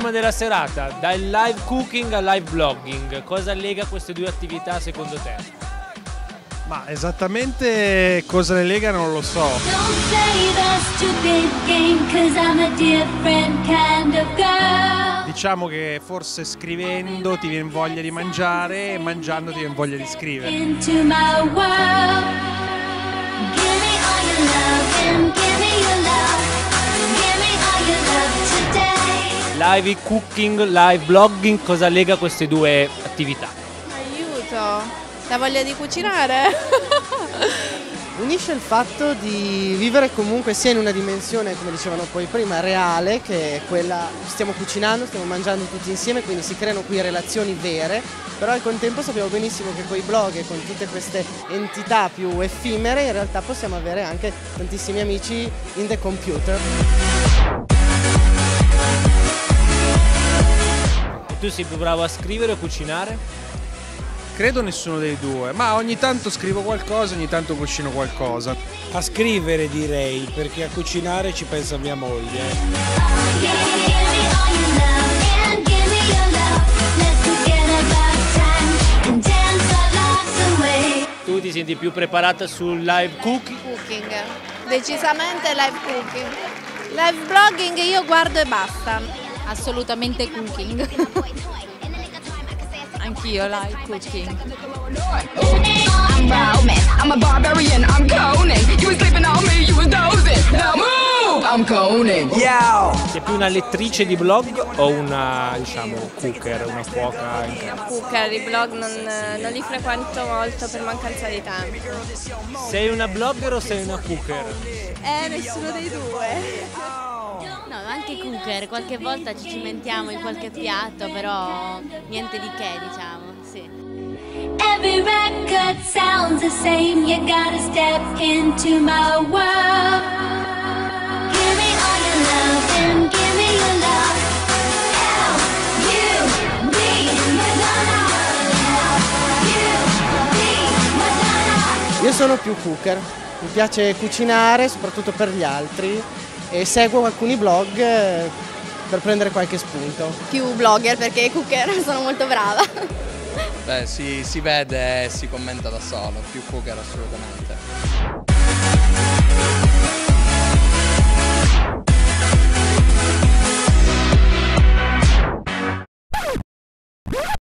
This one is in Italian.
tema della serata, dal live cooking al live blogging, cosa lega queste due attività secondo te? Ma esattamente cosa le lega non lo so. Diciamo che forse scrivendo ti viene voglia di mangiare e mangiando ti viene voglia di scrivere. Live cooking, live blogging, cosa lega queste due attività? Aiuto! La voglia di cucinare? Unisce il fatto di vivere comunque sia in una dimensione, come dicevano poi prima, reale, che è quella, stiamo cucinando, stiamo mangiando tutti insieme, quindi si creano qui relazioni vere, però al contempo sappiamo benissimo che con i blog e con tutte queste entità più effimere in realtà possiamo avere anche tantissimi amici in the computer. E tu sei più bravo a scrivere o a cucinare? Credo nessuno dei due, ma ogni tanto scrivo qualcosa, ogni tanto cucino qualcosa. A scrivere direi, perché a cucinare ci pensa mia moglie. Tu ti senti più preparata sul live cooking? Cooking, decisamente live cooking. Live blogging io guardo e basta. Assolutamente cooking. Anch'io live cooking. I'm a barbarian, I'm Conan. You was sleeping on me, you was dozing. Now move! I'm Conan. Yo! Sei più una lettrice di blog o una, diciamo, cooker, una cuoca? Cooker, i blog non li frequento molto per mancanza di tempo. Sei una blogger o sei una cooker? Nessuno dei due. No, anche cooker, qualche volta ci cimentiamo in qualche piatto, però niente di che, diciamo, sì. Every record sounds the same, you gotta step into my world. Give me all your love and give me your love. Io sono più cooker, mi piace cucinare soprattutto per gli altri e seguo alcuni blog per prendere qualche spunto. Più blogger perché cooker sono molto brava. Beh, si vede e si commenta da solo, più cooker assolutamente.